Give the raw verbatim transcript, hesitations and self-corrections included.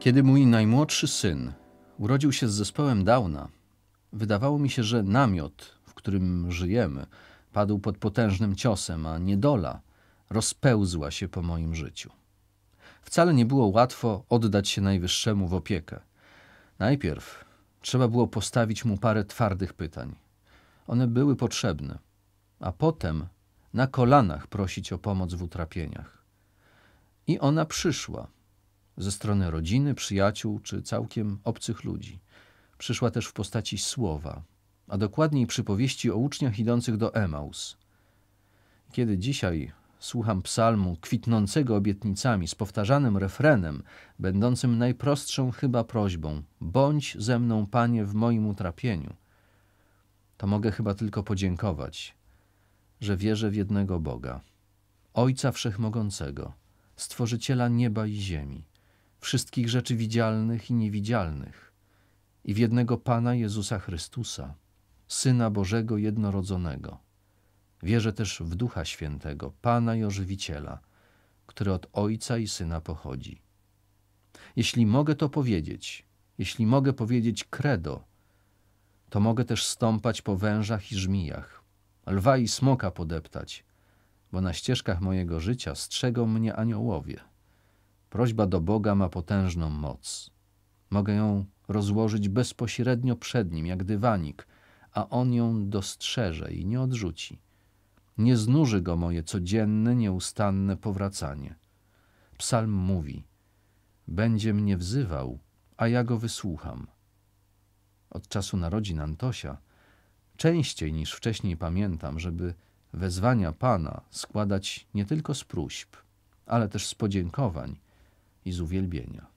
Kiedy mój najmłodszy syn urodził się z zespołem Downa, wydawało mi się, że namiot, w którym żyjemy, padł pod potężnym ciosem, a niedola rozpełzła się po moim życiu. Wcale nie było łatwo oddać się Najwyższemu w opiekę. Najpierw trzeba było postawić mu parę twardych pytań. One były potrzebne, a potem na kolanach prosić o pomoc w utrapieniach. I ona przyszła ze strony rodziny, przyjaciół czy całkiem obcych ludzi. Przyszła też w postaci słowa, a dokładniej przypowieści o uczniach idących do Emaus. Kiedy dzisiaj słucham psalmu kwitnącego obietnicami z powtarzanym refrenem, będącym najprostszą chyba prośbą: bądź ze mną, Panie, w moim utrapieniu, to mogę chyba tylko podziękować, że wierzę w jednego Boga, Ojca Wszechmogącego, Stworzyciela nieba i ziemi, wszystkich rzeczy widzialnych i niewidzialnych, i w jednego Pana Jezusa Chrystusa, Syna Bożego jednorodzonego. Wierzę też w Ducha Świętego, Pana i Ożywiciela, który od Ojca i Syna pochodzi. Jeśli mogę to powiedzieć, jeśli mogę powiedzieć credo, to mogę też stąpać po wężach i żmijach, lwa i smoka podeptać, bo na ścieżkach mojego życia strzegą mnie aniołowie. Prośba do Boga ma potężną moc. Mogę ją rozłożyć bezpośrednio przed Nim, jak dywanik, a On ją dostrzeże i nie odrzuci. Nie znuży Go moje codzienne, nieustanne powracanie. Psalm mówi: będzie mnie wzywał, a ja Go wysłucham. Od czasu narodzin Antosia częściej niż wcześniej pamiętam, żeby wezwania Pana składać nie tylko z próśb, ale też z podziękowań i z uwielbienia.